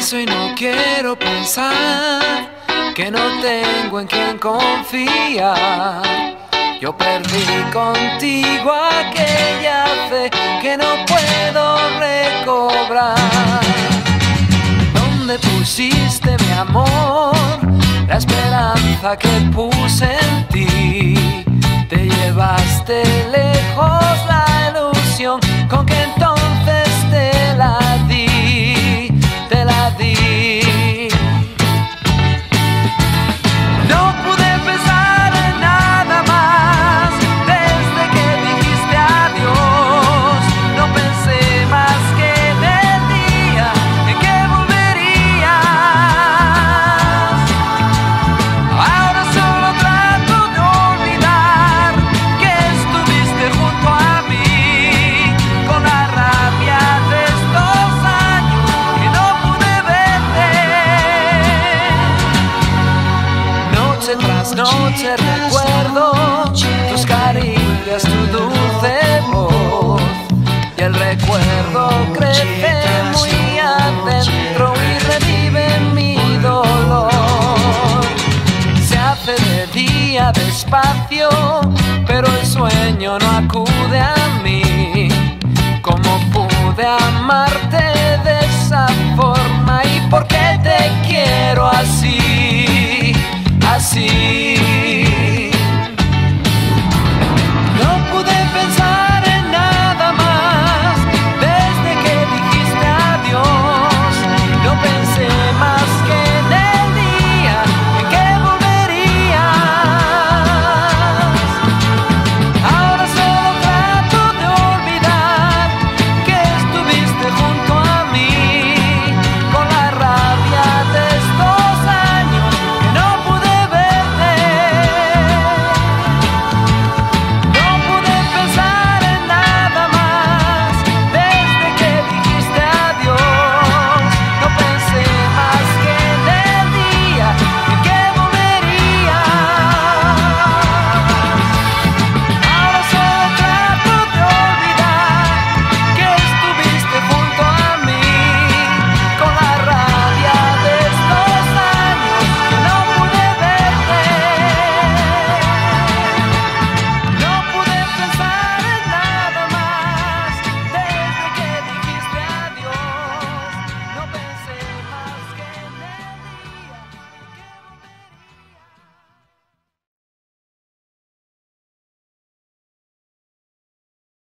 pienso y no quiero pensar que no tengo en quien confiar. Yo perdí contigo aquella fe que no puedo recobrar. ¿Dónde pusiste mi amor? La esperanza que puse en ti. Te llevaste lejos la ilusión con que entonces te la di, te la di. No pude pensar en nada más desde que dijiste adiós. No pensé más que en el día en que volverías. Ahora solo trato de olvidar que estuviste junto a mí, con la rabia de estos años que no pude verte. Noche tras noche recuerdo tus caricias, tu dulce voz, y el recuerdo crece muy adentro y revive mi dolor. Se hace de día despacio, pero el sueño no acude a mí. ¿Cómo pude amarte de esa forma y por qué te quiero así, así?